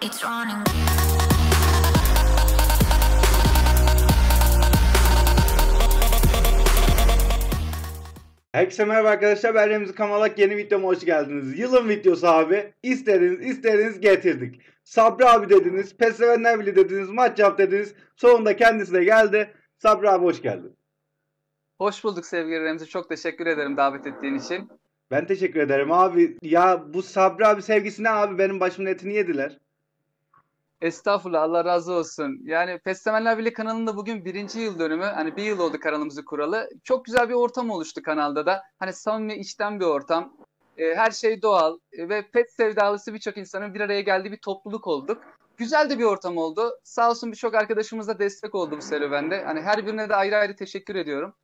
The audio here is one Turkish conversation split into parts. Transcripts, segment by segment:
It's running. Herkese merhaba arkadaşlar, ben Remzi Kamalak, yeni videoma hoş geldiniz. Yılın videosu abi, istediniz getirdik. Sabri abi dediniz, PES sevenler bile dediniz, maç yap dediniz. Sonunda kendisi de geldi. Sabri abi hoş geldin. Hoş bulduk sevgili Remzi. Çok teşekkür ederim davet ettiğin için. Ben teşekkür ederim abi. Ya bu Sabri abi sevgisine abi benim başımın etini yediler. Estağfurullah, Allah razı olsun. Yani PES Sevenler Birliği kanalında bugün birinci yıl dönümü. Hani bir yıl oldu kanalımızı kuralı. Çok güzel bir ortam oluştu kanalda da. Hani samimi, içten bir ortam. Her şey doğal ve pet sevdalısı birçok insanın bir araya geldiği bir topluluk olduk. Güzel de bir ortam oldu. Sağ olsun birçok arkadaşımız da destek oldu bu serüvende. Hani her birine de ayrı ayrı teşekkür ediyorum.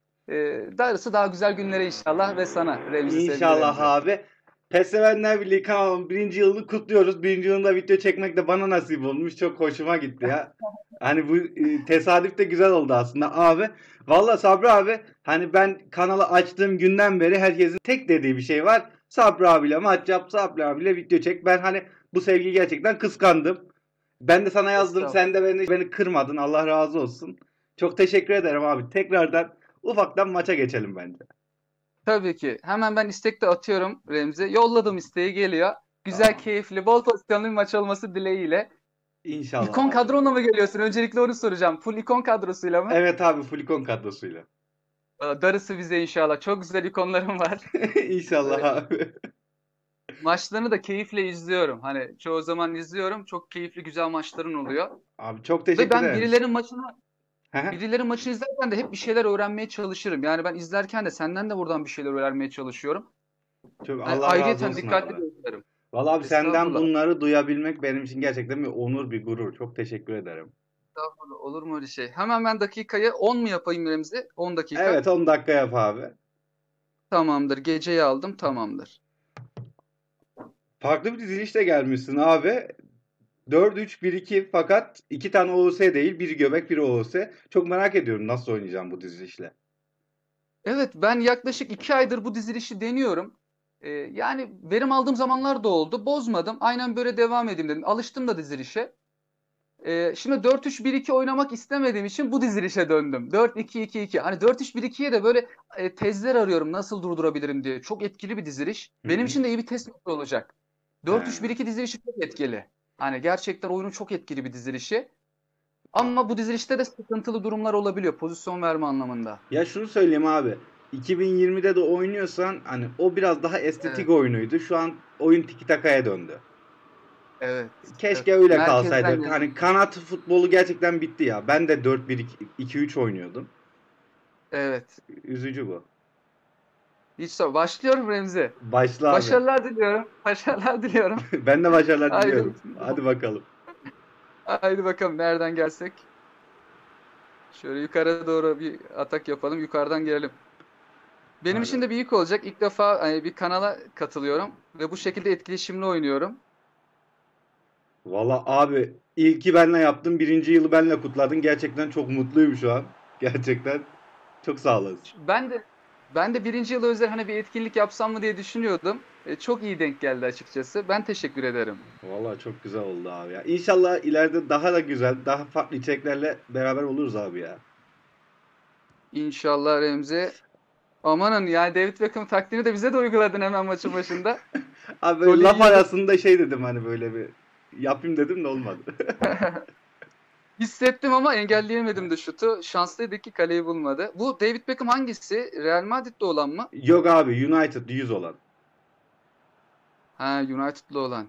Darısı daha güzel günlere inşallah ve sana Remzi, sevgili İnşallah Remzi. abi. PES sevenler birliği kanalının birinci yılını kutluyoruz. Birinci yılında video çekmek de bana nasip olmuş. Çok hoşuma gitti ya. Hani bu tesadüf de güzel oldu aslında abi. Valla Sabri abi, hani ben kanalı açtığım günden beri herkesin tek dediği bir şey var. Sabri abiyle maç yap, Sabri abiyle video çek. Ben hani bu sevgiyi gerçekten kıskandım. Ben de sana yazdım, sen de beni kırmadın. Allah razı olsun. Çok teşekkür ederim abi. Tekrardan ufaktan maça geçelim bence. Tabii ki. Hemen ben istek de atıyorum Remzi. Yolladım, isteği geliyor. Güzel, Tamam. keyifli, bol pozisyonlu bir maç olması dileğiyle. İnşallah İkon abi. kadronla mı geliyorsun? Öncelikle onu soracağım. Full ikon kadrosuyla mı? Evet abi, Fulikon kadrosuyla. Darısı bize inşallah. Çok güzel ikonlarım var. İnşallah abi. Maçlarını da keyifle izliyorum. Hani çoğu zaman izliyorum. Çok keyifli, güzel maçların oluyor. Abi çok Ve teşekkür ben ederim. birilerinin maçını izlerken de hep bir şeyler öğrenmeye çalışırım. Yani ben izlerken de senden de buradan bir şeyler öğrenmeye çalışıyorum. Çok Yani Allah razı ayrıyeten olsun dikkatli abi. gözlerim. Vallahi abi, senden Estağfurullah. bunları duyabilmek benim için gerçekten bir onur, bir gurur. Çok teşekkür ederim. Estağfurullah, olur mu öyle şey? Hemen ben dakikayı 10 mu yapayım Remzi? 10 dakika. Evet, 10 dakika yap abi. Tamamdır. Geceyi aldım. Tamamdır. Farklı bir dizilişle gelmişsin abi. 4-3-1-2, fakat 2 tane OOS değil. Biri göbek, biri OOS. Çok merak ediyorum nasıl oynayacağım bu dizilişle. Evet, ben yaklaşık 2 aydır bu dizilişi deniyorum. Yani verim aldığım zamanlar da oldu. Bozmadım. Aynen böyle devam edeyim dedim. Alıştım da dizilişe. Şimdi 4-3-1-2 oynamak istemediğim için bu dizilişe döndüm. 4-2-2-2. Hani 4-3-1-2'ye de böyle tezler arıyorum nasıl durdurabilirim diye. Çok etkili bir diziliş. Hı Benim hı. için de iyi bir test notu olacak. He. 4-3-1-2 dizilişi çok etkili. Hani gerçekten oyunun çok etkili bir dizilişi. Ama bu dizilişte de sıkıntılı durumlar olabiliyor pozisyon verme anlamında. Ya şunu söyleyeyim abi. 2020'de de oynuyorsan hani o biraz daha estetik Evet, oyunuydu. Şu an oyun tiki takaya döndü. evet, evet. Keşke öyle Merkezden kalsaydı. gelen. Hani kanat futbolu gerçekten bitti ya. Ben de 4-1-2-3 oynuyordum. Evet. Üzücü bu. Hiç sor. Başlıyorum Remzi. Başla abi. Başarılar diliyorum. Başarılar diliyorum. Ben de başarılar Haydi. diliyorum. Hadi bakalım. Haydi bakalım nereden gelsek. Şöyle yukarı doğru bir atak yapalım. Yukarıdan gelelim. Benim Hadi. için de bir ilk olacak. İlk defa bir kanala katılıyorum. Ve bu şekilde etkileşimli oynuyorum. Valla abi, ilki benle yaptın. Birinci yılı benle kutladın. Gerçekten çok mutluyum şu an. Gerçekten çok sağ olasın. Ben de birinci yıla özel hani bir etkinlik yapsam mı diye düşünüyordum. Çok iyi denk geldi açıkçası. Ben teşekkür ederim. Valla çok güzel oldu abi ya. İnşallah ileride daha da güzel, daha farklı içeriklerle beraber oluruz abi ya. İnşallah Remzi. Amanın yani David Beckham taktiğini de bize de uyguladın hemen maçın başında. Abi böyle Golü laf yiyorduk. arasında şey dedim, hani böyle bir yapayım dedim de olmadı. Hissettim ama engelleyemedim de şutu. Şanslıydık ki kaleyi bulmadı. Bu David Beckham hangisi? Real Madrid'de olan mı? Yok abi, United 100 olan. Ha, United'lı olan.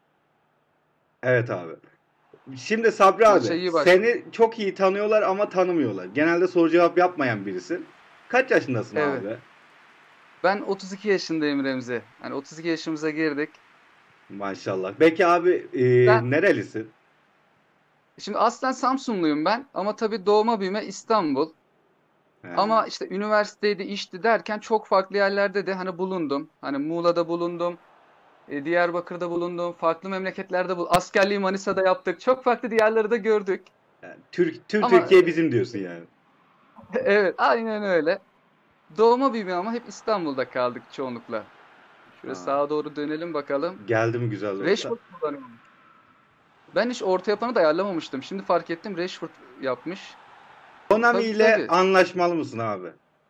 Evet abi. Şimdi Sabri Maça abi, iyi başladı. seni çok iyi tanıyorlar ama tanımıyorlar. Genelde soru cevap yapmayan birisin. Kaç yaşındasın Evet. abi? Ben 32 yaşındayım Remzi. Hani 32 yaşımıza girdik. Maşallah. Peki abi, Ben nerelisin? şimdi aslen Samsunluyum ben ama tabii doğma büyüme İstanbul. He. Ama işte üniversiteydi, işti derken çok farklı yerlerde de hani bulundum. Hani Muğla'da bulundum, Diyarbakır'da bulundum, farklı memleketlerde askerliği Manisa'da yaptık. Çok farklı diyarları da gördük. Yani tüm Ama Türkiye bizim diyorsun yani. evet, aynen öyle. Doğma büyüme ama hep İstanbul'da kaldık çoğunlukla. Şöyle Ha. sağa doğru dönelim bakalım. Geldi mi güzel rota? Rashford kullanıyorum. Ben hiç orta yapanı da ayarlamamıştım. Şimdi fark ettim, Rashford yapmış. Konami Tabii ile tabii. anlaşmalı mısın abi?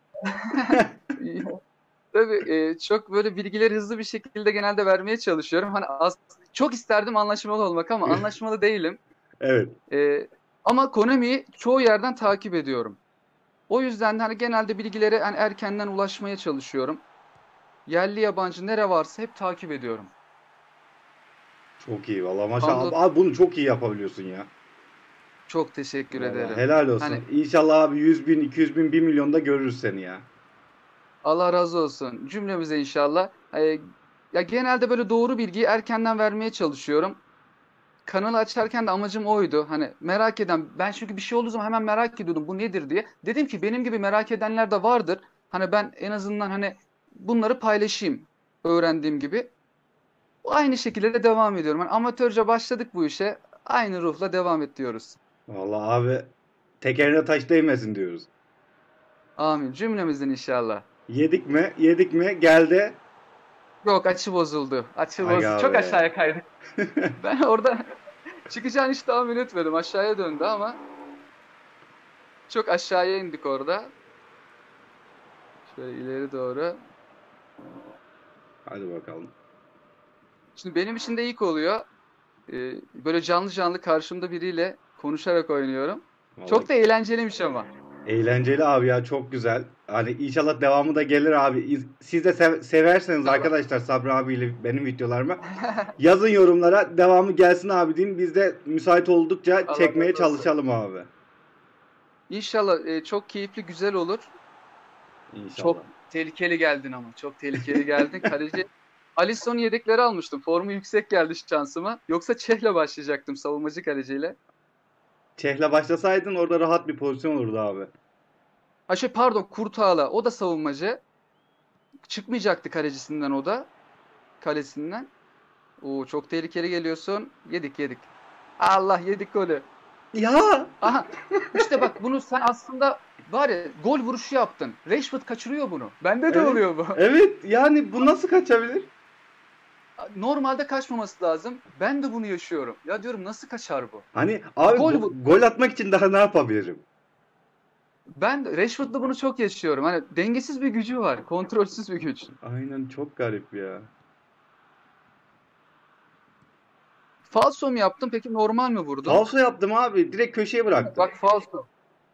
Tabii çok böyle bilgileri hızlı bir şekilde genelde vermeye çalışıyorum. Hani çok isterdim anlaşmalı olmak ama anlaşmalı değilim. Evet. E, Ama Konami'yi çoğu yerden takip ediyorum. O yüzden de hani genelde bilgilere hani erkenden ulaşmaya çalışıyorum. Yerli yabancı nere varsa hep takip ediyorum. Çok iyi valla maşallah. Bando Abi bunu çok iyi yapabiliyorsun ya. çok teşekkür Valla ederim. helal Hani olsun. İnşallah abi 100 bin, 200 bin, 1 milyon da görürüz seni ya. Allah razı olsun cümlemize inşallah. Ya genelde böyle doğru bilgiyi erkenden vermeye çalışıyorum. Kanalı açarken de amacım oydu. Hani merak eden, ben çünkü bir şey olduğu zaman hemen merak ediyordum bu nedir diye. Dedim ki benim gibi merak edenler de vardır. Hani ben en azından hani bunları paylaşayım öğrendiğim gibi. Aynı şekilde de devam ediyorum. Hani amatörce başladık bu işe. Aynı ruhla devam et diyoruz. Valla abi tekerine taş değmesin diyoruz. Amin. Cümlemizin inşallah. Yedik mi? Yedik mi? Geldi. Yok, açı bozuldu. Açı bozuldu. Aga Çok be. aşağıya kaydık. Ben orada çıkacağını hiç tahmin etmedim. Aşağıya döndü ama çok aşağıya indik orada. Şöyle ileri doğru. Hadi bakalım. Şimdi benim için de ilk oluyor. Böyle canlı canlı karşımda biriyle konuşarak oynuyorum. Valla Çok da eğlenceliymiş ama. eğlenceli abi ya çok güzel. Hani inşallah devamı da gelir abi. Siz de severseniz Allah. arkadaşlar Sabri abiyle benim videolarıma yazın yorumlara devamı gelsin abi deyin. Biz de müsait oldukça Allah çekmeye razı olsun. çalışalım abi. İnşallah çok keyifli, güzel olur. İnşallah. Çok tehlikeli geldin ama. Çok tehlikeli geldin. Kaleci Alisson'un yedekleri almıştım. Formu yüksek geldi şansıma. Yoksa Çeh'le başlayacaktım savunmacı kaleciyle. Çehla başlasaydın orada rahat bir pozisyon olurdu abi. Ha şey pardon, Kurtağ'la. O da savunmacı. Çıkmayacaktı kalecisinden o da. Kalesinden. Oo, çok tehlikeli geliyorsun. Yedik yedik. Allah, yedik golü. Ya Aha, işte bak bunu sen aslında var ya gol vuruşu yaptın. Rashford kaçırıyor bunu. Bende de evet. oluyor bu. Evet yani bu nasıl kaçabilir? Normalde kaçmaması lazım. Ben de bunu yaşıyorum. Ya diyorum nasıl kaçar bu? Hani abi Gol vur. gol atmak için daha ne yapabilirim? Ben Rashford'da bunu çok yaşıyorum. Hani dengesiz bir gücü var. Kontrolsüz bir güç. Aynen çok garip ya. Falso mu yaptın peki, normal mi vurdun? Falso yaptım abi. Direkt köşeye bıraktım. Bak, falso.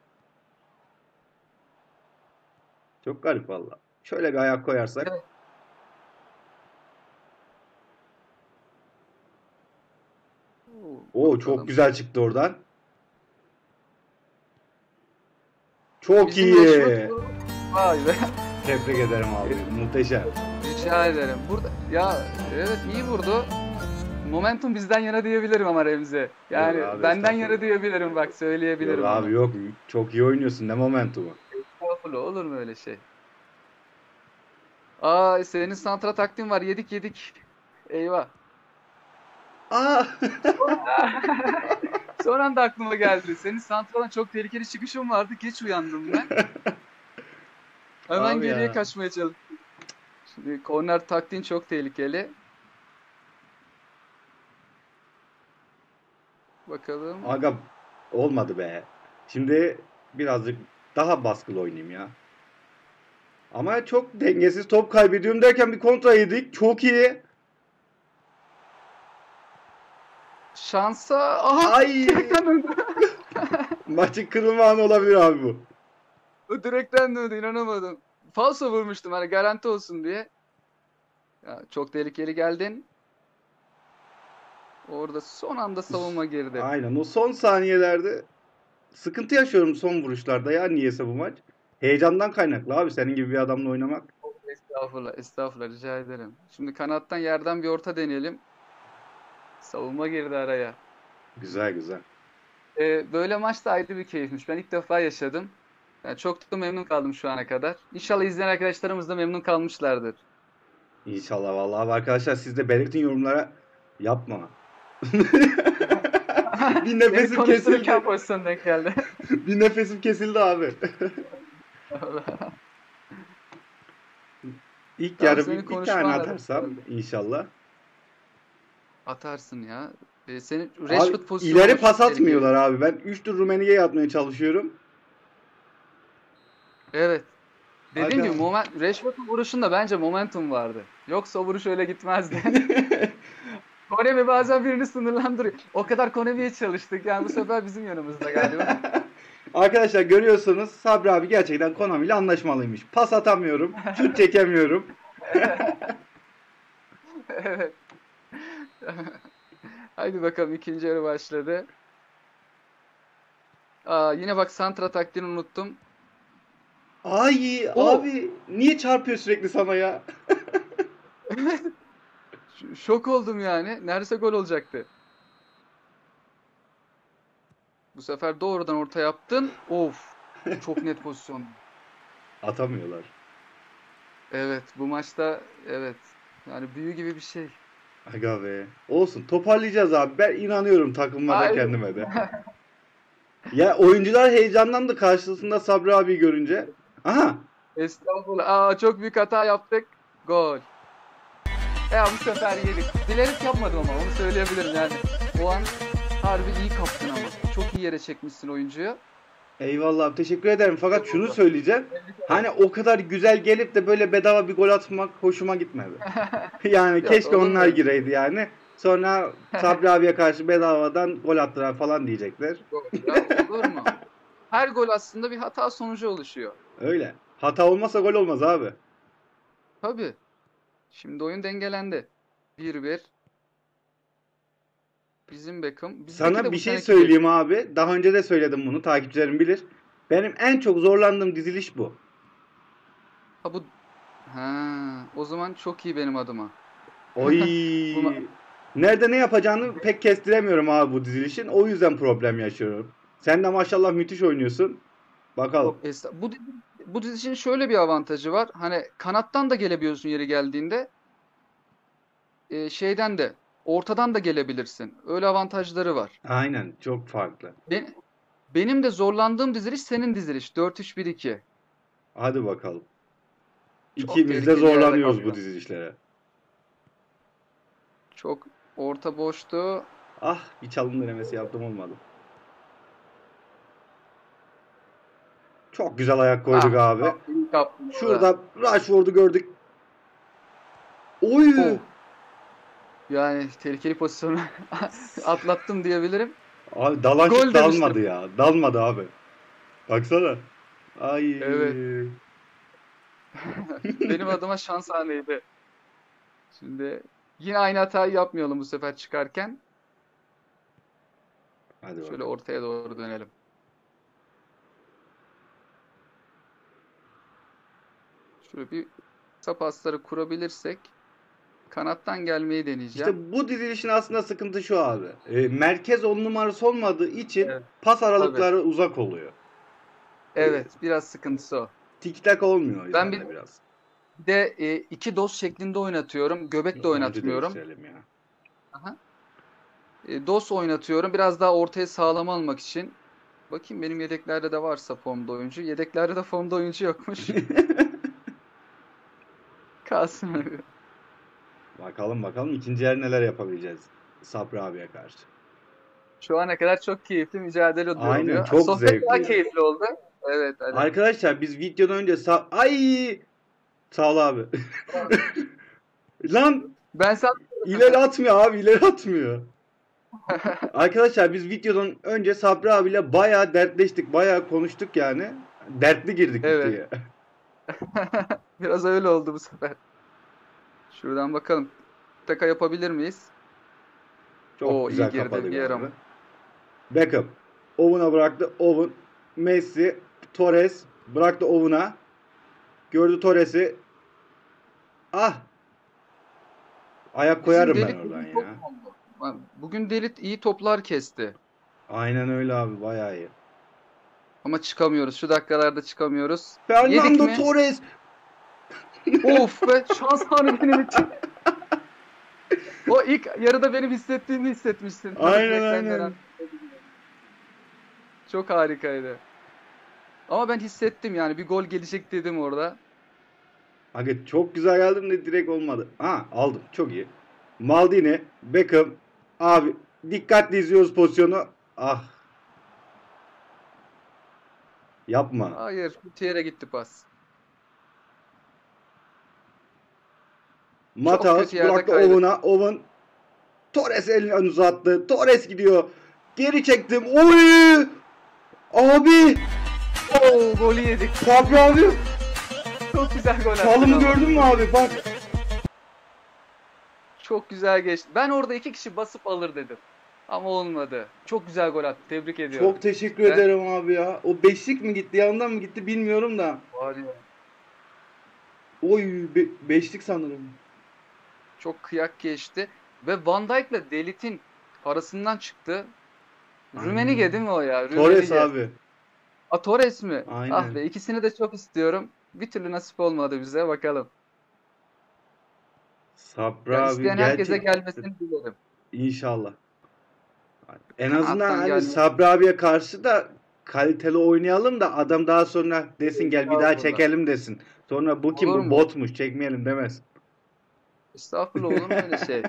Çok garip valla. Şöyle bir ayak koyarsak. Evet. Oo, Oo çok bakalım. güzel çıktı oradan. Çok Bizim Rashford iyi. vurdu. Vay be. Tebrik ederim abi. Muhteşem. Rica ederim. Burada ya evet, iyi vurdu. Momentum bizden yana diyebilirim ama Remzi. Yok Yani abi benden yana estağfurullah. diyebilirim, bak Yok söyleyebilirim abi bunu. yok. Çok iyi oynuyorsun. Ne momentumu. Estağfurullah, olur mu öyle şey? Aa, senin santra taktiğin var. Yedik yedik. Eyvah. Aa! Son anda aklıma geldi. Senin santradan çok tehlikeli çıkışın vardı. Geç uyandım ben. Hemen Abi geriye ya. kaçmaya çalıştım. Şimdi korner taktiğin çok tehlikeli. Bakalım. Aga olmadı be. Şimdi birazcık daha baskılı oynayayım ya. Ama çok dengesiz top kaybediyorum derken bir kontra yedik. Çok iyi. Şansa. Aha! Ay! Direkten döndü. Maçın kırılma anı olabilir abi bu. O direkten döndü, inanamadım. Falso vurmuştum hani garanti olsun diye. Ya, çok tehlikeli geldin. Orada son anda savunma girdi. Aynen o son saniyelerde sıkıntı yaşıyorum son vuruşlarda ya niyeyse bu maç. Heyecandan kaynaklı abi senin gibi bir adamla oynamak. Estağfurullah, estağfurullah, rica ederim. Şimdi kanattan yerden bir orta deneyelim. Savunma girdi araya. Güzel güzel. Böyle maç da ayrı bir keyifmiş. Ben ilk defa yaşadım. Yani çok da memnun kaldım şu ana kadar. İnşallah izleyen arkadaşlarımız da memnun kalmışlardır. İnşallah vallahi abi arkadaşlar siz de belirtin yorumlara yapma. Bir Seni nefesim konuştururken kesildi. pozisyon denk geldi. Bir nefesim kesildi abi. İlk Tam yarı seni bir tane konuşmanla denk atarsam geldi. inşallah. Atarsın ya. Senin Abi Rashford pozisyonu ileri ama pas çok tehlikeli. atmıyorlar abi. Ben 3 tur Rummenigge'ye atmaya çalışıyorum. Evet. Dediğim gibi Aga. Rashford'un vuruşunda bence momentum vardı. Yoksa o vuruş öyle gitmezdi. Konemi bazen birini sınırlandırıyor. O kadar Konemi'ye çalıştık. Yani bu sefer bizim yanımızda galiba. Arkadaşlar görüyorsunuz Sabri abi gerçekten Konami ile anlaşmalıymış. Pas atamıyorum. Şut çekemiyorum. Evet. Haydi bakalım ikinci yarı başladı. Yine bak santra taktiğini unuttum. Ay O abi niye çarpıyor sürekli sana ya? şok oldum yani. Neredeyse gol olacaktı. Bu sefer doğrudan orta yaptın. Of. Çok net pozisyon. Atamıyorlar. Evet, bu maçta evet. Yani büyü gibi bir şey. Aga be. Olsun toparlayacağız abi. Ben inanıyorum takımıma da Aynen. kendime de. Ya oyuncular heyecanlandı karşısında Sabri abi görünce. Aha. Estağfurullah. Çok büyük hata yaptık. Gol. Bu sefer yedik. Bilerek yapmadım ama onu söyleyebilirim yani. O an harbi iyi kaptın ama. Çok iyi yere çekmişsin oyuncuyu. Eyvallah abi, teşekkür ederim. Fakat Güzel şunu oldu. söyleyeceğim. Tebrik ederim. Hani o kadar güzel gelip de böyle bedava bir gol atmak hoşuma gitmedi. Yani Yok keşke olur mu onlar öyle şey? gireydi yani. Sonra Sabri abiye karşı bedavadan gol attılar falan diyecekler. Yok ya olur mu? Her gol aslında bir hata sonucu oluşuyor. Öyle. Hata olmazsa gol olmaz abi. Tabii. Şimdi oyun dengelendi. 1-1. Bizim Beckham. Bizdeki Sana de bir bu şey seneki Beckham. söyleyeyim abi. Daha önce de söyledim bunu. Takipçilerim bilir. Benim en çok zorlandığım diziliş bu. Ha bu o zaman çok iyi benim adıma. Oy. Buna Nerede ne yapacağını pek kestiremiyorum abi bu dizilişin. O yüzden problem yaşıyorum. Sen de maşallah müthiş oynuyorsun. Bakalım. yok bu dizinin şöyle bir avantajı var. Hani kanattan da gelebiliyorsun yeri geldiğinde. Şeyden de ortadan da gelebilirsin. Öyle avantajları var. Aynen. Çok farklı. Ben, benim de zorlandığım diziliş senin diziliş. 4-3-1-2. Hadi bakalım. Çok İkimiz de tehlikeli yerde zorlanıyoruz bu kaptın. dizilişlere. Çok orta boştu. Ah, bir çalım denemesi yaptım, olmadı. Çok güzel ayak koyduk abi. İyi kaptın orada. Şurada Rashford'u gördük. Oy! Oh. Yani tehlikeli pozisyonu atlattım diyebilirim. Abi dalan şut Gol demiştim. dalmadı ya. Dalmadı abi. Baksana. Ay. Evet. Benim adıma şans anıydı. Şimdi yine aynı hatayı yapmayalım bu sefer çıkarken. Hadi Şöyle bakalım. ortaya doğru dönelim. Şöyle bir kısa pasları kurabilirsek kanattan gelmeyi deneyeceğim. İşte bu dizilişin aslında sıkıntı şu abi. Merkez 10 numarası olmadığı için Evet. pas Tabii. aralıkları uzak oluyor. E, Evet, biraz sıkıntısı o. Tik tak olmuyor o Ben yüzden bir de biraz. de iki dos şeklinde oynatıyorum. Göbek de Onu da oynatmıyorum. değiştirelim ya. Aha. Dos oynatıyorum. Biraz daha ortaya sağlam almak için. Bakayım benim yedeklerde de varsa formda oyuncu. Yedeklerde de formda oyuncu yokmuş. Kalsın öyle. Bakalım bakalım ikinci yer neler yapabileceğiz Sabri abiye karşı. Şu ana kadar çok keyifli mücadele Aynen, oluyor. çok Sohbet daha zevkli. keyifli oldu. Evet hadi. Arkadaşlar biz videodan önce ay sağ ol abi. Lan Ben sen ileri atmıyor abi, ileri atmıyor. Arkadaşlar biz videodan önce Sabri abiyle bayağı dertleştik, bayağı konuştuk yani. Dertli girdik evet. videoya. Biraz öyle oldu bu sefer. Şuradan bakalım. Taka yapabilir miyiz? Çok İyi güzel girdi kapadık yer abi. ama. Beckham. Owen'a bıraktı. Owen. Messi. Torres. Bıraktı Owen'a. Gördü Torres'i. Ah! Ayak Bizim koyarım ben Delit oradan bugün ya. çok oldu. Bugün Delit iyi toplar kesti. Aynen öyle abi, bayağı iyi. Ama çıkamıyoruz. Şu dakikalarda çıkamıyoruz. Yedik Fernando mi? Torres. Of be şans anı benim için. O ilk yarıda benim hissettiğimi hissetmişsin. Tam Aynen direkten gelen. aynen. Çok harikaydı. Ama ben hissettim yani bir gol gelecek dedim orada. Aga çok güzel geldim de direkt olmadı. Ha, aldım. Çok iyi. Maldini, Beckham. Abi dikkatli izliyoruz pozisyonu. Ah, yapma. Hayır, kötü yere gitti pas. Çok kötü Matheus yerde bıraktı kaydı. Owen'a. Owen Torres elini uzattı. Torres gidiyor. Geri çektim. Oy! Abi! Oo, golü yedik. Sabri abi! Çok güzel gol attın Çalımı ama. gördün mü abi? Bak. Çok güzel geçti. Ben orada 2 kişi basıp alır dedim. Ama olmadı. Çok güzel gol attı. Tebrik ediyorum. Çok teşekkür Sen ederim abi ya. O beşlik mi gitti, yandan mı gitti bilmiyorum da. var ya. Oy, beşlik sanırım. Çok kıyak geçti. Ve Van Dijk'la Delit'in arasından çıktı. Rümenige değil mi o ya? Torres Rümenige. abi. A, Torres mi? Ah Aynen. be, ikisini de çok istiyorum. Bir türlü nasip olmadı bize. Bakalım. Sabri Ya abi isteyen herkese gerçek. gelmesini dilerim. İnşallah. En azından Kanattan hani gelmesi. Sabri abiye karşı da kaliteli oynayalım da adam daha sonra desin gel bir daha Estağfurullah. çekelim desin. Sonra bu kim, Olur bu mu? botmuş, çekmeyelim demesin. Estağfurullah, olur mu öyle şey?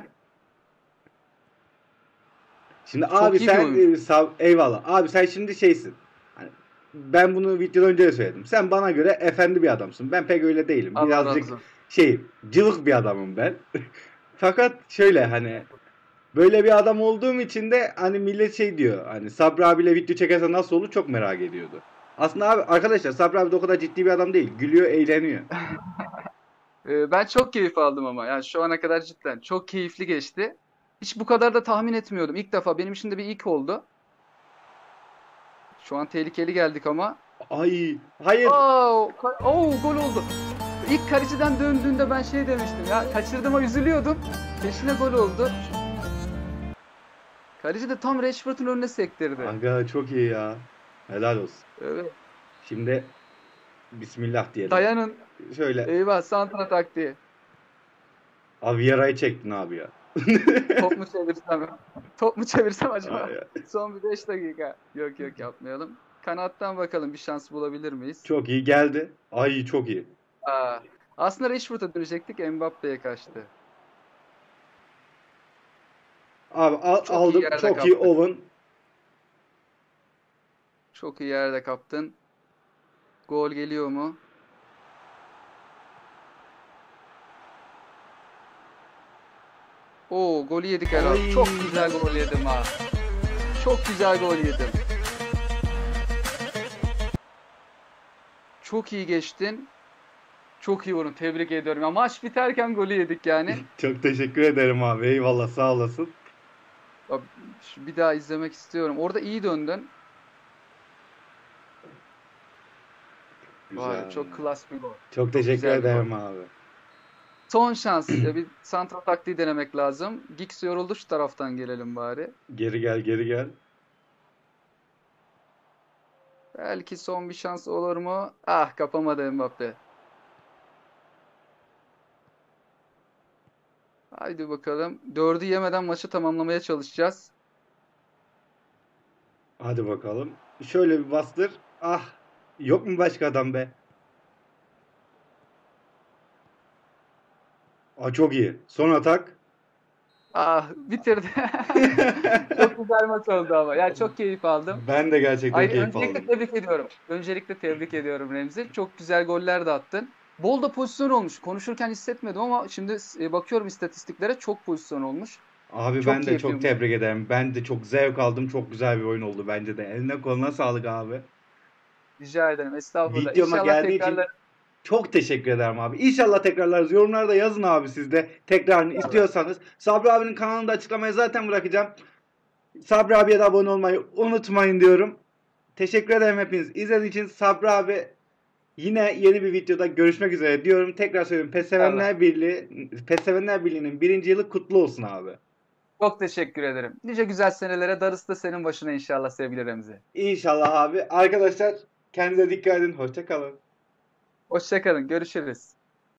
Şimdi abi Çok iyi bir sen oyuncu. eyvallah. Abi sen şimdi şeysin. Hani ben bunu videodan önce de söyledim. Sen bana göre efendi bir adamsın. Ben pek öyle değilim. Allah Birazcık razı olsun. cıvık bir adamım ben. Fakat şöyle hani böyle bir adam olduğum için de hani millet şey diyor. Hani Sabri abiyle video çekerse nasıl olur çok merak ediyordu. Aslında abi arkadaşlar Sabri abi de o kadar ciddi bir adam değil. Gülüyor, eğleniyor. Ben çok keyif aldım ama. Yani şu ana kadar cidden çok keyifli geçti. Hiç bu kadar da tahmin etmiyordum. İlk defa benim için de bir ilk oldu. Şu an tehlikeli geldik ama. Ay, hayır. Gol oldu. İlk kaleciden döndüğünde ben şey demiştim ya. Kaçırdığıma üzülüyordum. Peşine gol oldu. Kaleci de tam Rashford'un önüne sektirdi. Aga çok iyi ya. Helal olsun. Evet. Şimdi Bismillah diyelim. Dayanın. Şöyle Eyvah, santra taktiği. Aviera'yı çektin abi ya. Top mu çevirsem? Top mu çevirsem acaba? Ay, Son bir 5 dakika. Yok yok, yapmayalım. Kanattan bakalım bir şans bulabilir miyiz? çok iyi geldi. Ay çok iyi. Aa, aslında Rashford'a dönecektik. Mbappe'ye kaçtı. Abi Çok iyi aldım. yerde Çok iyi kaptın. Owen. Çok iyi yerde kaptın. Gol geliyor mu? Oo, golü yedik herhalde. Ay. Çok güzel gol yedim ha. Çok güzel gol yedim. Çok iyi geçtin. Çok iyi vurun. Tebrik ediyorum. Ya maç biterken golü yedik yani. Çok teşekkür ederim abi. Eyvallah sağ olasın. Abi, bir daha izlemek istiyorum. Orada iyi döndün. Var ya, Güzel. çok klas bir gol. Çok Çok teşekkür güzel bir gol. ederim abi. Son şans. Bir santra taktiği denemek lazım. Giggs yoruldu, şu taraftan gelelim bari. Geri gel, geri gel. Belki son bir şans olur mu? Ah, kapamadı Mbappe. Haydi bakalım. 4'ü yemeden maçı tamamlamaya çalışacağız. Hadi bakalım. Şöyle bir bastır. Ah. Yok mu başka adam be? Aa, çok iyi. Son atak. Ah, bitirdi. Çok güzel maç oldu ama. Yani çok keyif aldım. Ben de gerçekten keyif Öncelikle aldım. tebrik ediyorum. Öncelikle tebrik ediyorum Remzi. Çok güzel goller de attın. Bol da pozisyon olmuş. Konuşurken hissetmedim ama şimdi bakıyorum istatistiklere, çok pozisyon olmuş. Abi Çok ben de keyifli bir çok maç. tebrik ederim. Ben de çok zevk aldım. Çok güzel bir oyun oldu bence de. Eline koluna sağlık abi. Rica ederim. Estağfurullah. Videoma İnşallah geldiği için tekrarlar. çok teşekkür ederim abi. İnşallah tekrarlarız. Yorumlarda yazın abi siz de. Tekrarını İnşallah. istiyorsanız. Sabri abinin kanalını da açıklamaya zaten bırakacağım. Sabri abiye de abone olmayı unutmayın diyorum. Teşekkür ederim hepiniz. İzlediğiniz için Sabri abi yine yeni bir videoda görüşmek üzere diyorum. Tekrar söylüyorum. İnşallah. PES Sevenler Birliği'nin 1. yılı kutlu olsun abi. Çok teşekkür ederim. Nice güzel senelere, darısı da senin başına inşallah sevgili Remzi. İnşallah abi. Arkadaşlar kendinize dikkat edin. Hoşça kalın. Hoşça kalın. Görüşürüz.